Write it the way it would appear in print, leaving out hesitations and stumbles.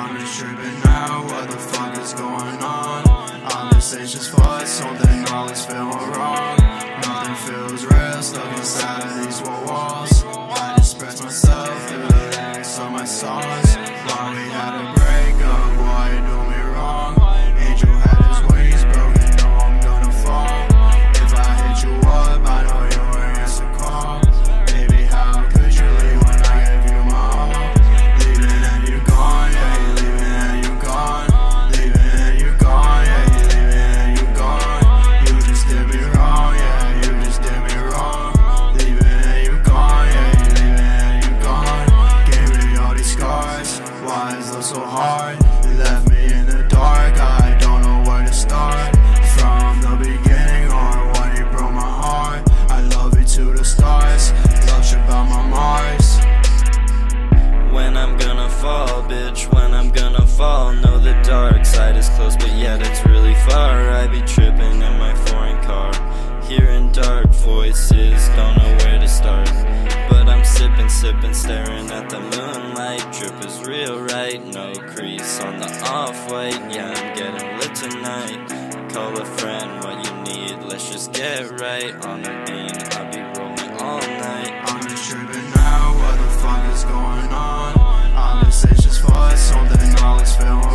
I'm just tripping now, what the fuck is going on? I'm just anxious for something, always feeling wrong. Nothing feels real, stuck inside of these four walls. I express myself through the lyrics of my songs. While we had a breakup, boy, you do me wrong. Angel had his wings broken, know I'm gonna fall. If I hit you up, I know you ain't answer call. Baby, how could you leave when I gave you my all? Leaving and you gone, yeah, you leaving and you gone. Leaving and you gone, yeah, you leaving and you gone. You just did me wrong, yeah, you just did me wrong. Leaving and you gone, yeah, you leaving and you gone. Gave me all these scars, why is love so hard? You left me in the dark, I don't know where to start. From the beginning or when you broke my heart, I love you to the stars, love shit about my Mars. When I'm gonna fall, bitch, when I'm gonna fall. Know the dark side is close, but yet it's really far. I be tripping in my foreign car, hearing dark voices, don't know where to start. But I'm sipping, staring at the moonlight. Drip is real, right? No crease on the off-white. Yeah, I'm getting lit tonight. Call a friend, what you need, let's just get right. On the beam, I'll be rolling all night. I'm just tripping now, what the fuck is going on? I'm just anxious for something, always feeling